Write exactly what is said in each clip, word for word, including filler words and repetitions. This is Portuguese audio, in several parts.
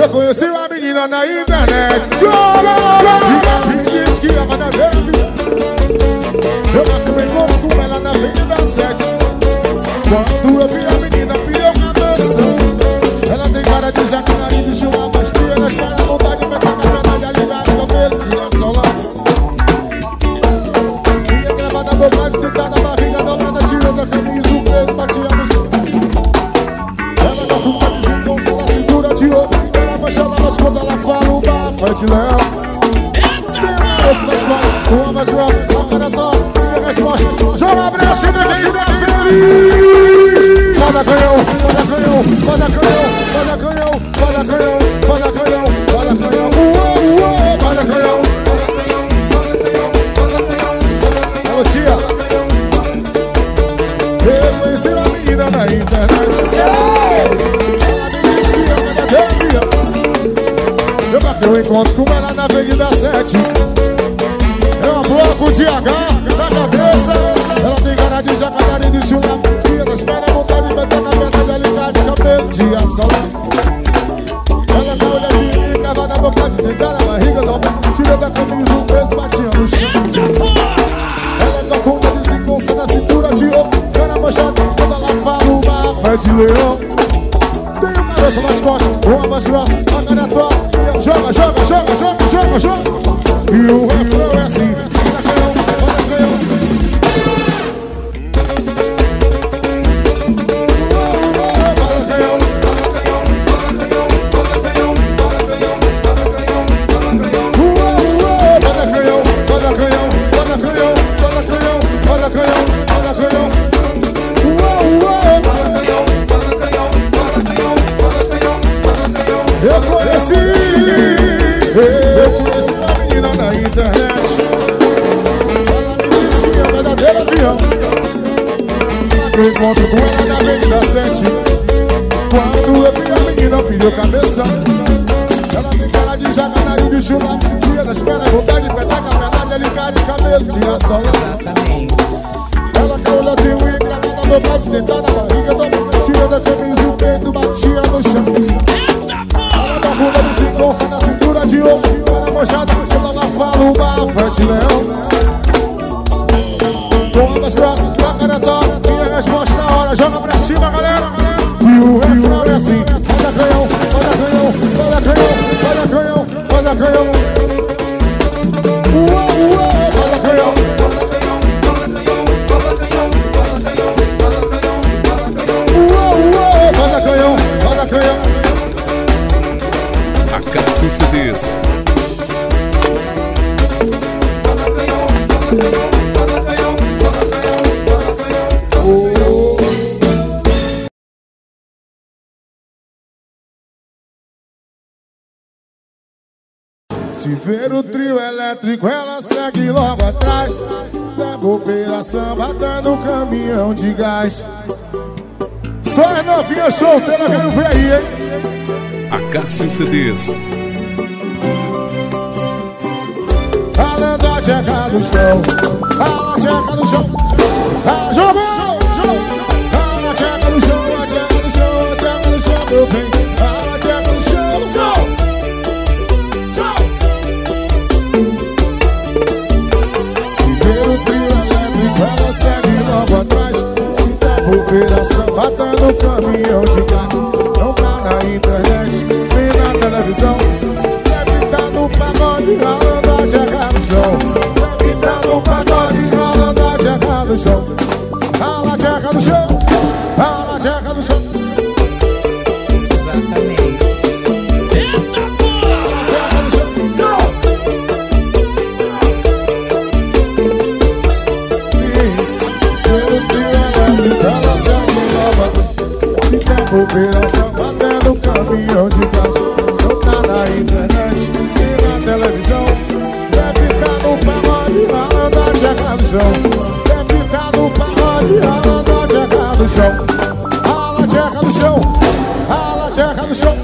Eu conheci uma menina na internet. Me disse que ia fazer a vida. Eu marquei um encontro com ela na Avenida sete. Quando eu vi a menina, pirou cabeça. Ela tem cara de jaca, nariz de chuva, pastilha nas pernas, vontade de meter a verdade a ligar o cabelo, tira solar. Ia gravada, vontade de tentar na barriga, dobrada, tirando a camisa, o peito batia no chão. Ela tá com uma desengonça na cintura de ouro. Ela manchada, mas quando ela fala, o bafo é de leão. Tem um garoto nas costas, uma mais grossa, a cara toda. Resposta, joga a brecha e vem da feliz. Foda canhão, foda canhão, foda canhão, foda canhão, foda canhão, foda canhão, foda canhão, uou, uou, foda canhão, foda canhão, foda canhão, foda canhão. Alô, tia. Eu conheci a menina na internet. Ela me disse que é verdadeira via. Eu marquei um encontro com ela na Avenida sete. É um bloco de H na cabeça. Ela tem cara de jaca, nariz de chula, dia das pernas, vontade de meter a verdade, alicate, cabelo de ação. Ela tá olhando de mim, gravada, vontade de tentar na barriga, dobra, tira da camisa, o peito batia no chão. Ela tá com uma desengonça na cintura de ouro, cara manchada, quando ela fala, o bafo é de leão. Tem um caroço nas costas, uma mais grossa, a cara toda. Joga, joga, joga, joga, joga, joga. E o refrão é assim, foda canhão, foda canhão. Foda canhão, foda canhão, foda canhão, foda canhão, foda canhão, foda canhão. Foda canhão, foda canhão, foda canhão, foda canhão, foda canhão, foda canhão. Foda canhão, foda canhão, foda canhão, foda canhão, foda canhão. Eu conheci, eu conheci uma menina na internet. Ela me disse que é verdadeira avião. Marquei um encontro com ela na Avenida sete. Quando eu vi a menina, pediu cabeça. Ela tem cara de jaca, nariz de chuva, dia das pernas, vontade de petar, caminhada, alicate, cabelo, tira solar. Ela com olho de unha, gravada, vontade de tentar na barriga, dobra, tira da camisa, o peito batia no chão. Ela tá com uma desengonça na cintura de ouro. Ela manchada, quando ela fala, o bafo é de leão. Com ambas grossas, com a cara toda. Minha resposta na hora, joga pra cima, galera. E o refrão é assim, foda canhão, foda canhão, foda canhão, foda canhão, foda canhão. Uou, uou, foda canhão, foda canhão, foda canhão, foda canhão, foda canhão, foda canhão, foda canhão. Uou, uou, foda canhão, foda canhão. Acácio C Ds. Foda canhão, foda canhão, foda canhão, foda canhão, foda canhão. Oh. Se ver o trio elétrico, ela segue logo atrás. Leva operação, batendo caminhão de gás. Só as novinhas solteiras, quero ver aí, hein? Acácio C Ds. Além da tcheca do chão, a tcheca do chão, a jogou, jogou. A tcheca do chão, a tcheca do chão, a tcheca do chão, meu bem. A tcheca do chão, chão, chão. Se ver o trio elétrico, ela segue logo atrás. Se der operação, batendo caminhão de gás. Não tá na internet, nem na televisão. Deve tá no pagode, ralando a tcheca no chão. Deve tá no pagode, ralando a tcheca no chão. Rala a tcheca no chão, rala a tcheca no chão. Exatamente. Eita porra! Rala a tcheca no chão, chão. Pelo trio elétrico, ela segue nova. Se tem operação, batendo caminhão de gás. Não tá na internet, nem na televisão. Deve ficar no pagode, ralando a tcheca no chão. Deve ficar no pagode, ralando a tcheca no chão. Rala a tcheca no chão, rala a tcheca no chão.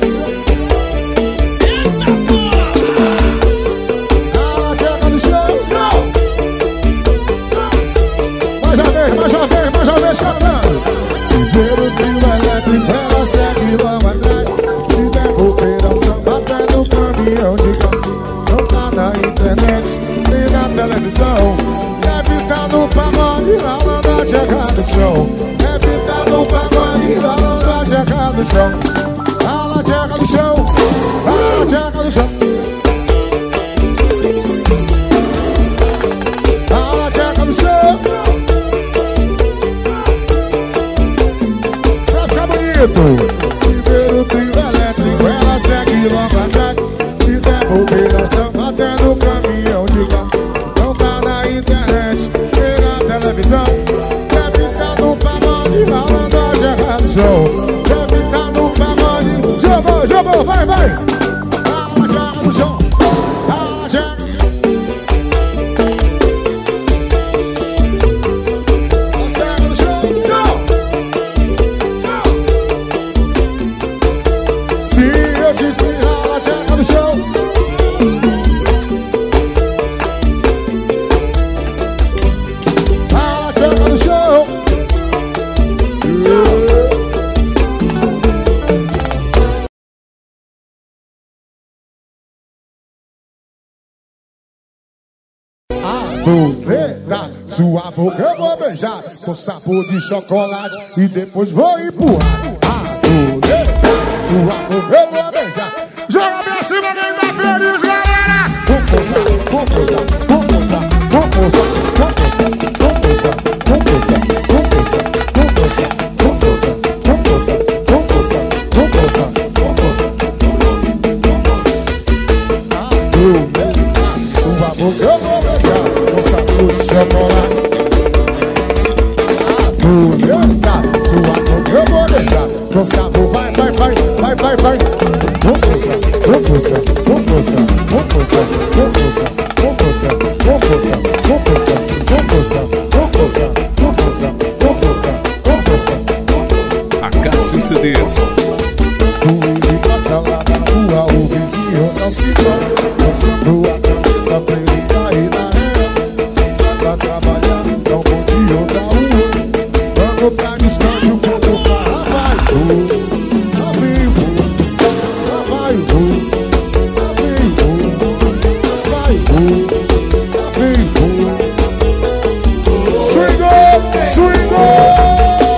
Rala a tcheca no chão. Mais uma vez, mais uma vez, mais uma vez cantando. Se ver o trio elétrico, ela segue logo atrás. Se der operação, chão. Rala a tcheca no chão. Rala a tcheca no chão. Rala a tcheca no chão. Pra ficar bonito. Se ver o trio elétrico, ela segue logo atrás. Se devolver nós estamos até no caminhão de carro. Não tá na internet, nem na televisão. Deve tá no pagode, ralando a tcheca no chão. Deve tá no pagode. Jogou, jogou, vai, vai. Rala a tcheca no chão. Rala a tcheca. Adoreta, sua boca eu vou beijar com sabor de chocolate e depois vou empurrar. Adoreta, sua boca eu vou beijar. Joga pra cima quem tá feliz, galera! Com força, com força, com força, com força, com força, com força, com força, com força, com força, com força, com força, com força, com força, com força. Adoreta, sua boca eu vou beijar com sabor de chocolate. Adoreta, sua boca eu vou beijar com sabor. Vai, vai, vai, vai, vai, vai. Com força, com força, com força, com força, com força, com força, com força, com força, com força, com força, com força, com força, com força. Acácio C Ds. Fui pra sala da rua, o vizinho não se toca, coçando a cabeça pra ele cair na reta. Sai pra trabalhar, dá um bom dia ou dá um oi. Quando tá distante o povo fala, vai, tu, lá vem o povo, lá vai o povo, lá vem o povo, lá vai o povo, lá vem o povo. Swingou, swingou.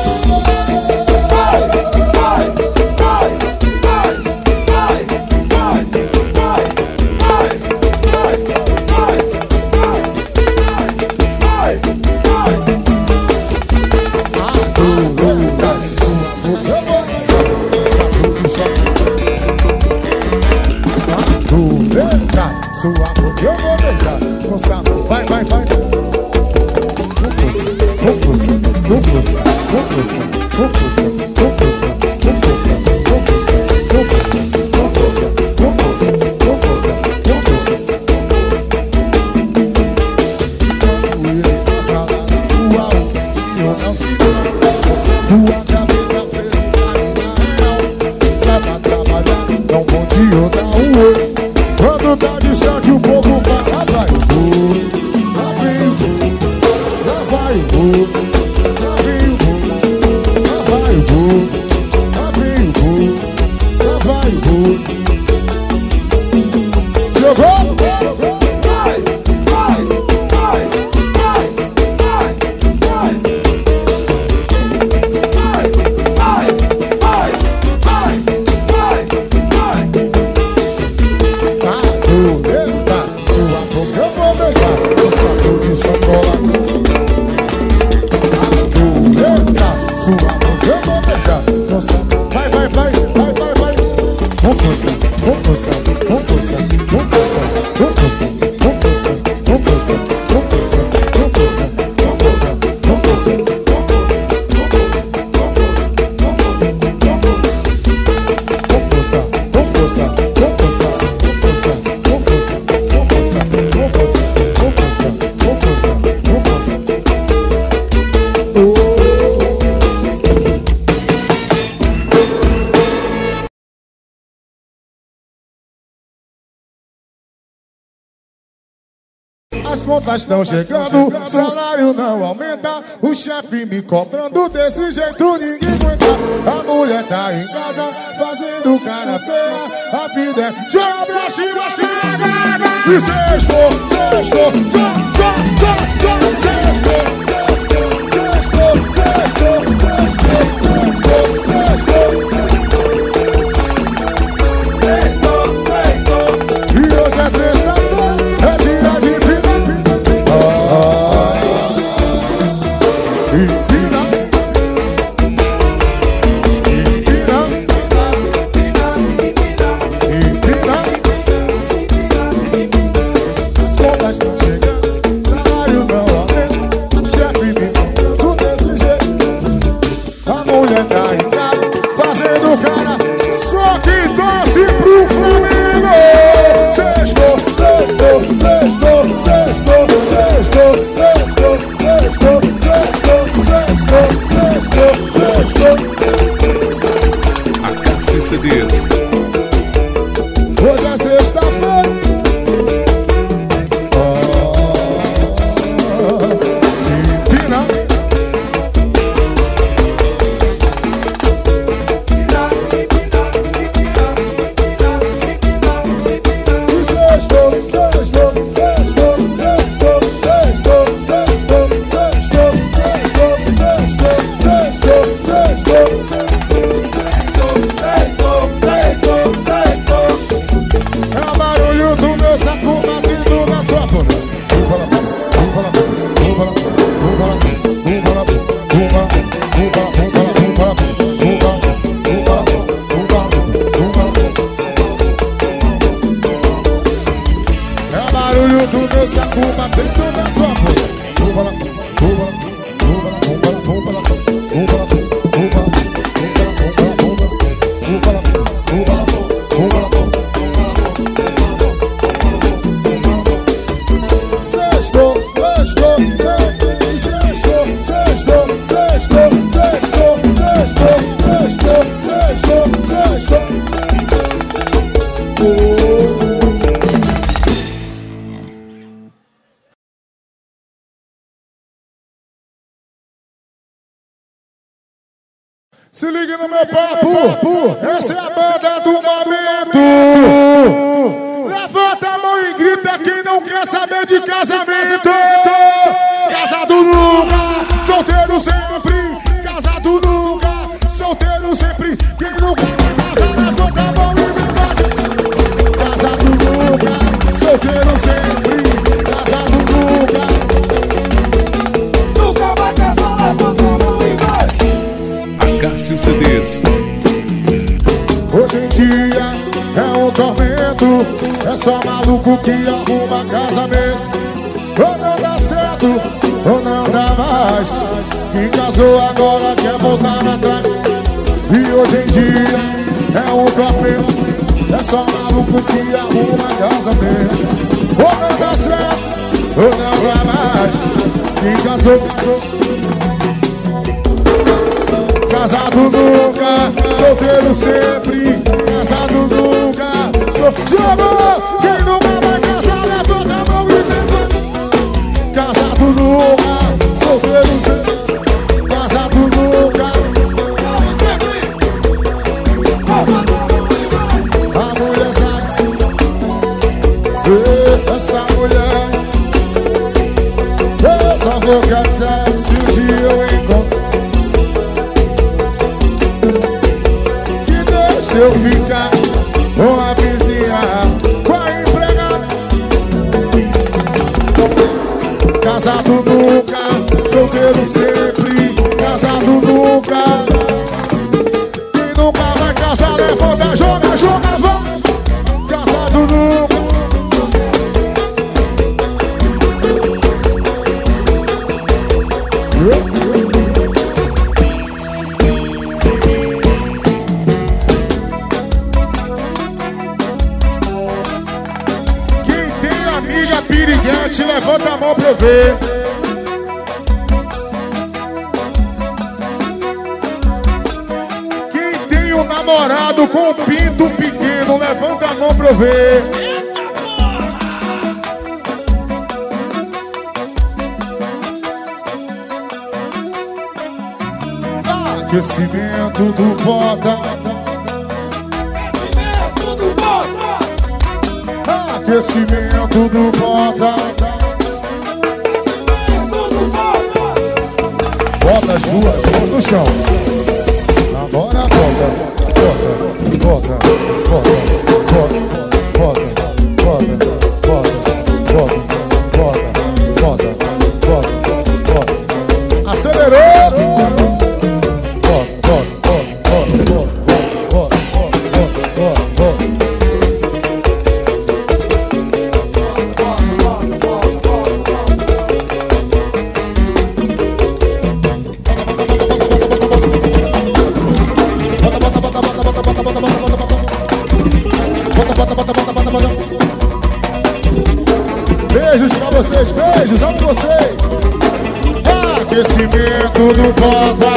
Sua boca eu vou beijar com sabor. Vai, vai, vai. Com força, com força, com força, com força, com força, com força, com força, com força, com força, com força, com força, com força, com força. Quando ele passa lá na rua, o vizinho não se dá. Sua cabeça presa na real. Sai pra trabalhar, dá um bom dia ou dá um oi. Quando tá distante o povo vai, lá vai o povo, lá vem o povo, lá vai o povo, lá vem o povo, lá vai o povo, lá vem o povo, lá vai o povo. Jogou? Vai, vai, vai, vai, vai, vai, vai, vai, vai, vai, vai, vai. Adoreta, sua boca eu vou beijar com sabor de chocolate. Adoreta, sua boca eu vou beijar com sabor. Vai, vai, vai, vai, vai, vai. Com força, com força, com força, com força, com força, com força, com força, com força, com força, com força, com força, com força. As contas estão chegando, salário não aumenta. O chefe me cobrando desse jeito, ninguém aguenta. A mulher tá em casa fazendo cara feia. A vida é joga pra cima, chega. E sextou, sextou, joga, joga, joga. Sextou, sextou, sextou, sextou, sextou, sextou, sextou. barulho do meu saco batendo na sua boca. Rúbala, rúbala, rúbala, rúbala, rúbala, rúbala, rúbala, rúbala, rúbala, rúbala, rúbala. Sextou, sextou, sextou, sextou, sextou, sextou, sextou, sextou, sextou, sextou. Se liga no meu papo, essa é a banda do momento. Levanta a mão e grita quem não quer saber de casamento. Casado nunca, solteiro sempre. Casado nunca, solteiro sempre. Quem nunca vai casar, levanta a mão e grita. Casado nunca, solteiro sempre. Casado nunca. Nunca vai casar, levanta a mão e vai. Cássio C Ds. Hoje em dia é um tormento, é só maluco que arruma casamento. Ou não dá certo, ou não dá mais. Quem casou agora quer voltar atrás. E hoje em dia é um tormento, é só maluco que arruma casamento. Ou não dá certo, ou não dá mais. Quem casou, casou. Casado nunca, solteiro sempre. Casado nunca, solteiro. Quem nunca vai casar, levanta a mão e levanta. Casado nunca, solteiro sempre. Casado nunca. A mulher sabe. Essa mulher. Eu só vou casar se um dia eu encontro. Se eu ficar com a vizinha, com a empregada. Casado nunca, solteiro sempre. Casado nunca. Quem nunca vai casar, levanta, joga, joga, vai. Casado nunca. Piriguete, levanta a mão pra eu ver. Quem tem um namorado com um pinto pequeno, levanta a mão pra eu ver. Aquecimento do bota. Aquecimento do bota. Bota as duas mãos no chão. Agora bota, bota, bota, bota, bota, bota, bota, bota, bota, bota, bota, bota, bota. Acelerou. Bota, bota, bota, bota, bota, bota, bota, bota. Beijos pra vocês, beijos, amo vocês. Aquecimento do bota.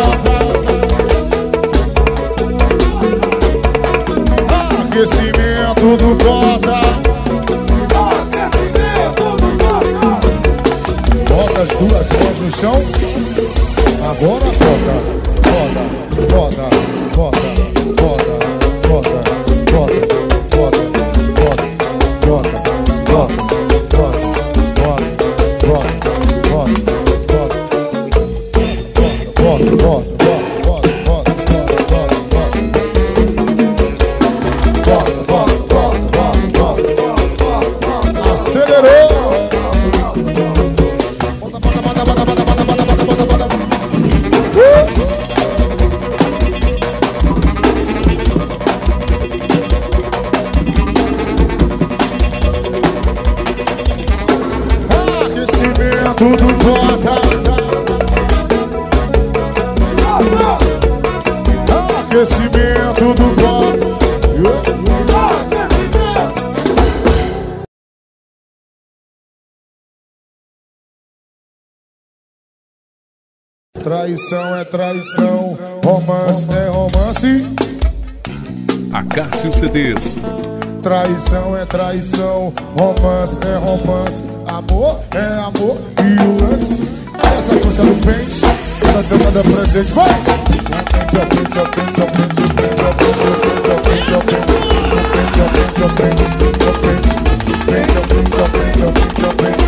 Aquecimento do bota. Aquecimento do bota. Bota as duas mãos no chão. Agora bota, bota, bota, bota, bota, bota, bota, bota, bota, bota, bota. bota. Aquecimento do copo. Traição é traição, romance é romance. Acácio C Ds. Traição é traição, romance é romance. Amor é amor e o lance. Essa força do pente, toda dama da presente. Vai! Pente, ó, pente, ó, pente, ó, pente, ó, pente, ó, pente, ó, pente, ó, pente, ó, pente, ó, pente, ó, pente, pente, ó, pente, ó, pente, ó, pente, ó, pente.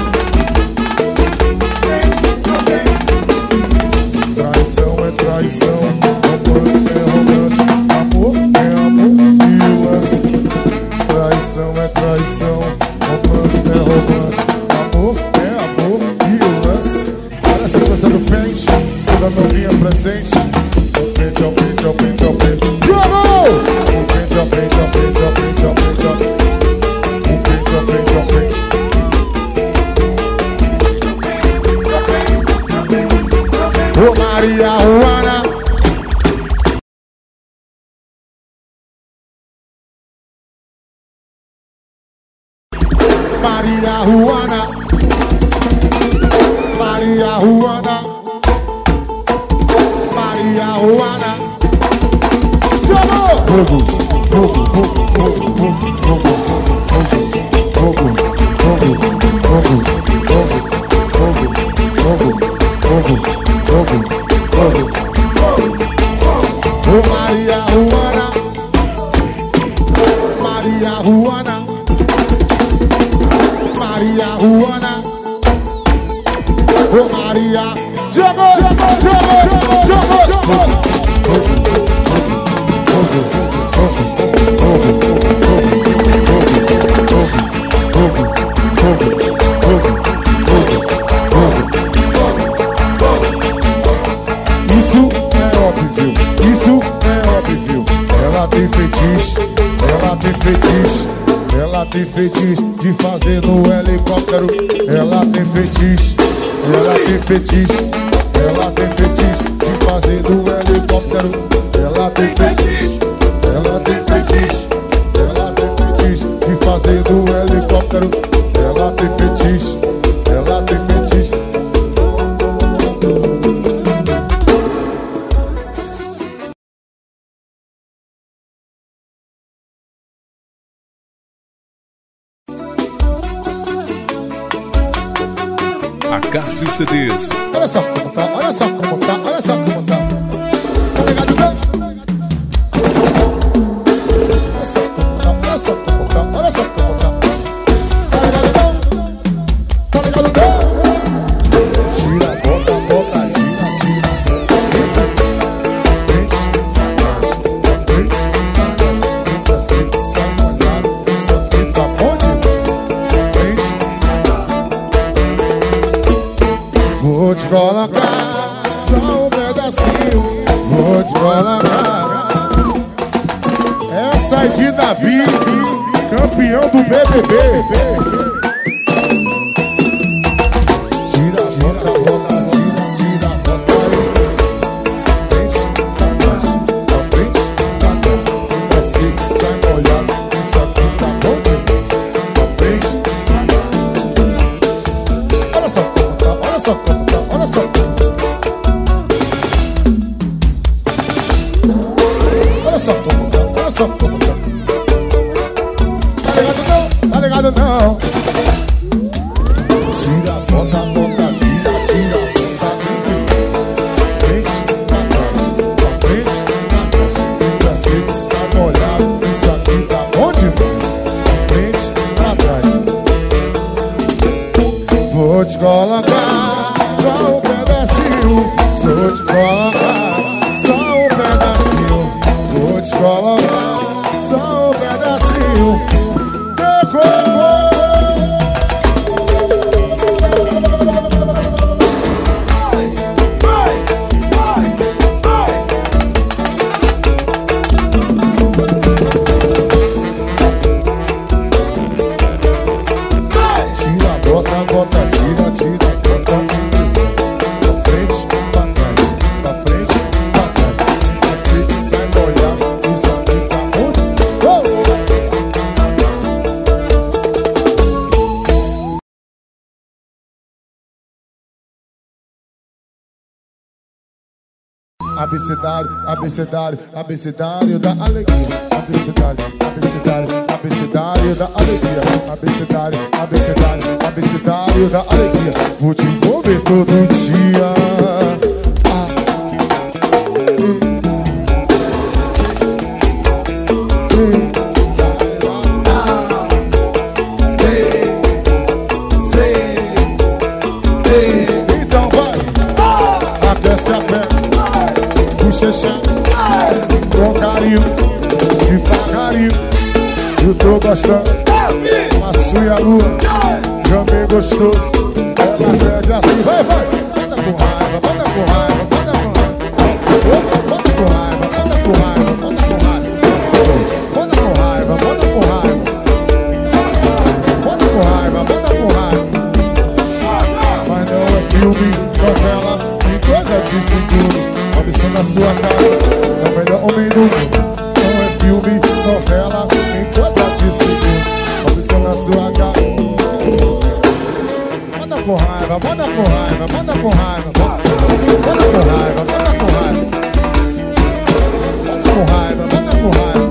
Traição é traição, romance é romance. Amor é amor e o lance. Traição é traição, romance é romance. Amor é amor e o lance. Olha essa coisa do pente, toda novinha presente. O pente, ó, pente, ó, pente, ó, pente. Jogou! O pente, ó, pente, ó, pente, ó, pente, ó, pente, ó. O pente, ó, pente, ó, pente. Ô Maria Juana, Maria Juana, Maria Juana, Maria Juana. Jogou! Fogo, fogo, fogo, fogo, fogo, fogo, fogo, fogo, fogo, fogo, fogo, fogo, fogo, fogo, fogo, fogo. Ô Maria Juana, Maria Juana, Maria Juana. Ô Maria, jogou, jogou, jogou, jogou, jogou. Isso é óbvio, isso é óbvio. Ela tem fetiche, ela tem fetiche. Ela tem fetiche de fazer no helicóptero. Ela tem fetiche, ela tem fetiche. Ela tem fetiche de fazer no helicóptero. Ela tem fetiche, ela tem fetiche. Ela tem fetiche de fazer no helicóptero. Ela tem fetiche, ela tem fetiche. Acácio C Ds. Olha só como tá, olha só como tá, olha só como tá. Tá ligado não? Olha só como tá, olha só como tá, olha só como tá. Tá ligado não? Tá ligado não? Tira a boca, boca, tira, tira. Entra assim, frente, atrás, frente, atrás. Entra assim, sai molhado, isso aqui tá bom de frente. Vou te colocar só um pedacinho. Vou te colocar. Essa é de Davi, campeão do B B B. Tira a boca, boca, tira, tira a boca. Frente, atrás, pra frente, pra trás. Entra assim, sai molhado, isso aqui tá bom de frente. Olha só como tá, olha só como tá, olha só como tá. Olha só como tá, olha só como tá. Tá ligado não? Tá ligado não? Tira a bota, bota, tira, tira a bota. Frente, pra trás, pra frente, pra trás. Entra seco, sai molhado, isso aqui tá bom demais. Frente, pra trás. Vou te colocar só um pedacinho. Vou te colocar só um pedacinho. Vou te colocar só um pedacinho. Tira a bota, bota, tira, tira a bota. abecedário, abecedário, abecedário da alegria. Abecedário, abecedário, abecedário da alegria. Abecedário, abecedário, abecedário da alegria. Vou te envolver todo dia. Ah. Hum. Hum. Então vai, aquece a perna, puxa chave, com carinho, devagarinho. Eu tô gostando, maço e a lua, também gostoso. Ela pede assim, vai, vai. Manda com raiva, manda com raiva, manda com raiva. Manda com raiva, manda com raiva, manda com raiva. Manda com raiva, manda com raiva. Manda com raiva, manda com raiva. Mas não é filme, novela, nem coisa de seguro. Observe na sua casa, é o melhor homem do mundo. Não é filme, novela, nem coisa de seguro. Observe na sua casa. Manda com raiva, manda com raiva, manda com raiva. Manda com raiva, manda com raiva. Manda com raiva, manda com raiva.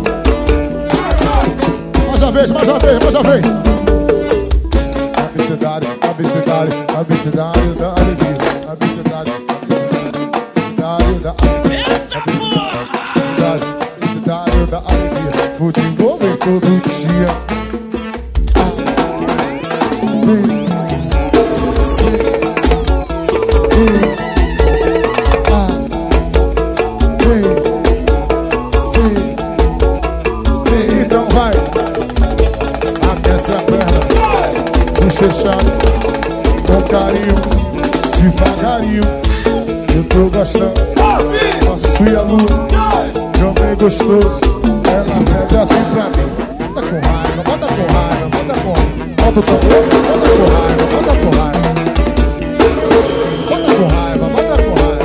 Mais uma vez, mais uma vez, mais uma vez. Abecedário, abecedário, abecedário da alegria. Abecedário, abecedário da alegria. Abecedário, abecedário da alegria. Vou te envolver todo dia. Ah, vem, sim, vem, ah, vem, sim, vem. Então vai, aquece a perna. Fechado, com carinho, devagarinho. Eu tô gostando, maço e a lua, também gostoso. Ela pede assim pra mim. Manda com raiva, manda com raiva, manda com raiva. Manda com raiva, manda com raiva, manda com raiva. Manda com raiva, manda com raiva.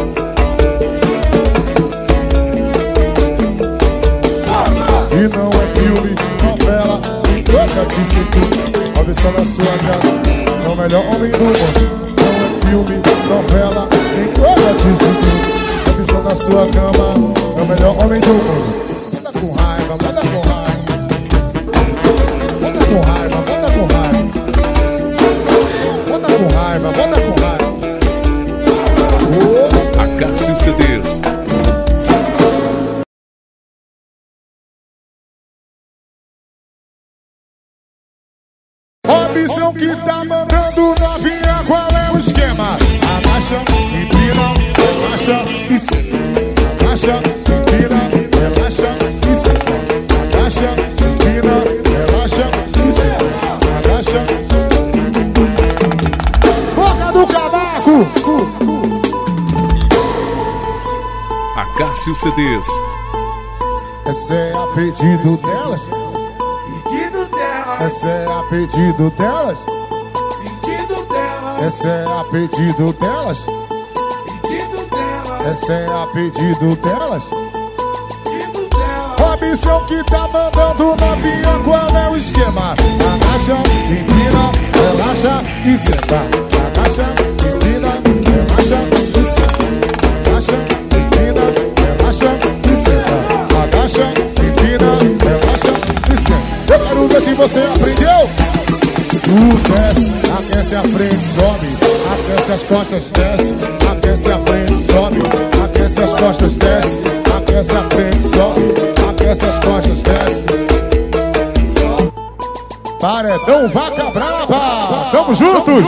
E não é filme, novela, nem coisa de seguro. Observe na sua casa, é o melhor homem do mundo. Não é filme, novela, nem coisa de seguro. Observe na sua cama, é o melhor homem do mundo. Manda com raiva, manda com raiva. Manda com raiva, manda com raiva. Manda com raiva, manda com raiva. Oh. Acácio C Ds. Robson que tá mandando novinha, qual é o esquema? Abaixa, empina, relaxa e senta. Abaixa, empina, relaxa e senta. Abaixa, empina, relaxa e senta. Abaixa. Boca do cavaco! Acácio C Ds. Essa é a pedido delas. Essa é a pedido delas. Pedido delas. Essa é a pedido delas. Pedido delas. Essa é a pedido delas. Pedido delas. Robson que tá mandando novinha, qual é o esquema? Agacha, empina, relaxa e senta. Agacha, empina, relaxa e senta. Agacha, empina, relaxa e senta. Agacha, empina, relaxa e senta. Eu quero ver se você aprendeu. Tu desce, aquece a frente, sobe. Aquece as costas, desce. Aquece a frente, sobe. Aquece as costas, desce. Aquece a frente, sobe. Aquece as costas, desce. Paredão Vaca Brava. Tamo juntos.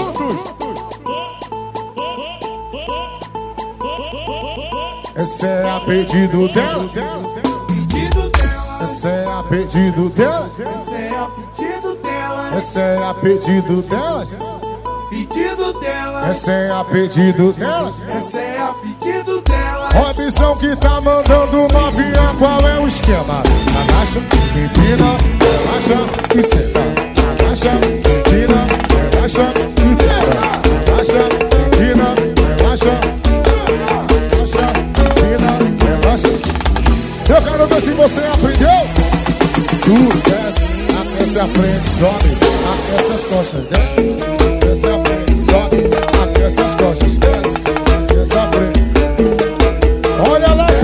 Esse é a pedido dela. Pedido delas. Esse é a pedido dela. Esse é o pedido delas. Esse é a pedido delas. Pedido delas. Esse é a pedido delas. Esse é o pedido delas. Robson que tá mandando novinha, qual é o esquema? Agacha, empina, relaxa e senta. Agacha, empina, relaxa e senta. Agacha, empina, relaxa. Agacha, empina, relaxa. Eu quero ver se você aprendeu. Tu desce, aquece a frente, sobe. Aquece as costas, desce. Aquece a frente, sobe. Aquece as costas, desce. Aquece a frente. Olha lá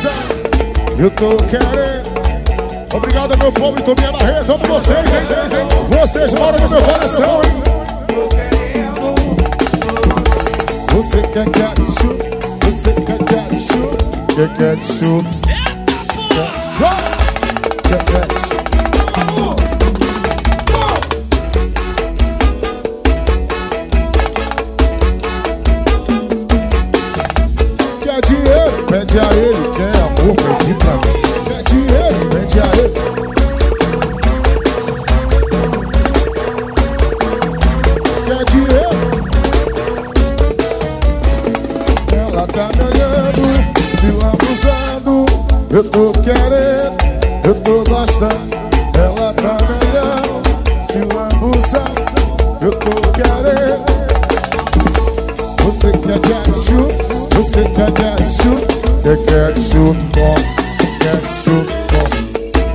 abusar. Eu tô querendo. Obrigado, meu povo de Tominha Barreto. Amo vocês, hein? Vocês moram no meu coração, hein? Você quer ketchup? Você quer ketchup? Quer ketchup? Quer ketchup? Quer dinheiro? Pede a ele. Quer amor? Pede pra mim. Quer dinheiro? Pede a ele. Quer dinheiro? Ela tá me olhando, se lambuzando. Eu tô querendo, eu tô gostando. Ela tá me olhando, se lambuzando. Eu tô querendo. Você quer ketchup? Você quer ketchup? Quer ketchup com? Ketchup com?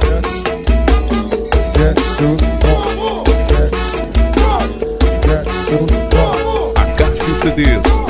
Ketchup com? Ketchup com? Acácio C Ds.